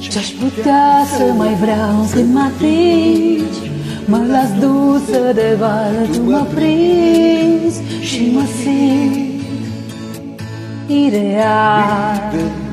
Ce-aș putea să mai vreau când mă atingi, mă las dusă de vală, tu mă prinzi și mă simt ireal.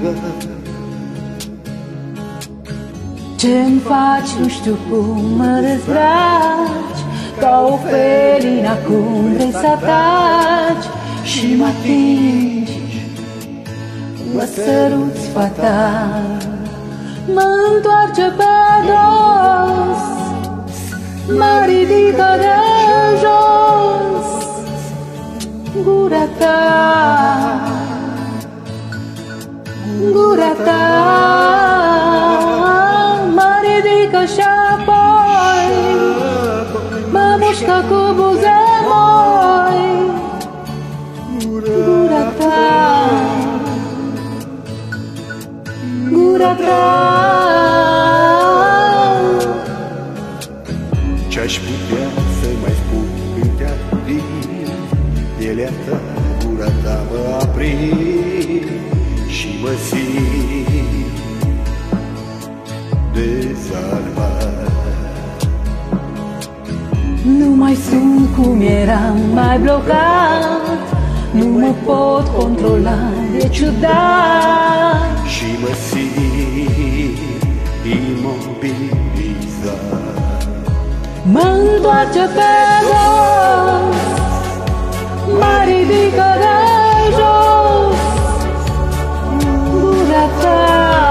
Ce-mi faci, nu știu cum, mă dezbraci ca o felină, acum vrei să ataci și mă atingi, mă săruți fatal. Mă întoarce pe dos, mă ridică de jos, gura ta, gura ta. Mă ridică și apoi mă mușcă cu buze moi, gura ta, gura ta. Ce-aș putea să mai spun când te-ar prind, pielea ta, gura ta mă aprind și mă simt dezarmat. Nu mai sunt cum eram, mai blocat, nu mă pot controla, e ciudat. Și mă simt imobilizat. Mă întoarce pe dos, mă ridică de jos, gura ta,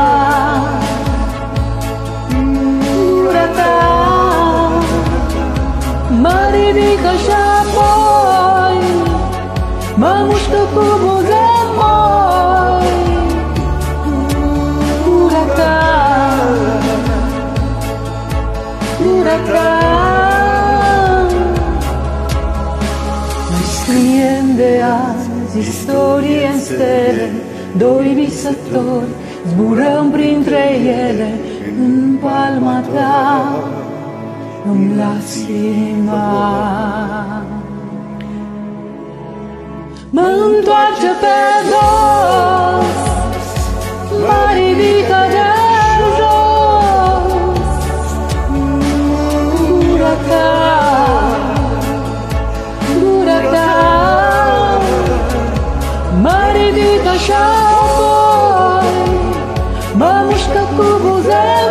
gura ta. Mă ridică și apoi mă mușcă cu buze moi, gura ta, gura ta. Noi scriem de azi istorie în stele, doi visători zburăm printre ele. În palma ta îmi las inima. Mă întoarce pe dos, mă ridică de jos, gura ta, gura ta. Mă ridică și apoi mă mușcă cu buze